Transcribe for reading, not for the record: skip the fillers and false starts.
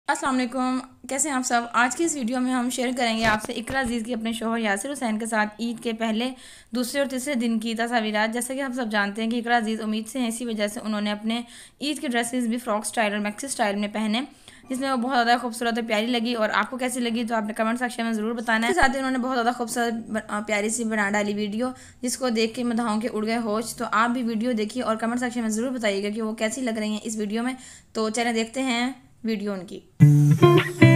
अस्सलाम वालेकुम। कैसे हैं आप सब। आज की इस वीडियो में हम शेयर करेंगे आपसे इकरा अजीज़ की अपने शोहर यासिर हुसैन के साथ ईद के पहले, दूसरे और तीसरे दिन की तस्वीरात। जैसे कि हम सब जानते हैं कि इकरा अजीज़ उम्मीद से हैं, इसी वजह से उन्होंने अपने ईद की ड्रेसेस भी फ्रॉक स्टाइल और मैक्सी स्टाइल में पहने, जिसमें वो बहुत ज़्यादा खूबसूरत और प्यारी लगी। और आपको कैसी लगी तो आपने कमेंट सेक्शन में ज़रूर बताना है। इसके साथ ही उन्होंने बहुत ज़्यादा खूबसूरत प्यारी सी बना डाली वीडियो, जिसको देख के मदाहों के उड़ गए होश। तो आप भी वीडियो देखिए और कमेंट सेक्शन में ज़रूर बताइएगा कि वो कैसी लग रही हैं इस वीडियो में। तो चलें देखते हैं वीडियो उनकी।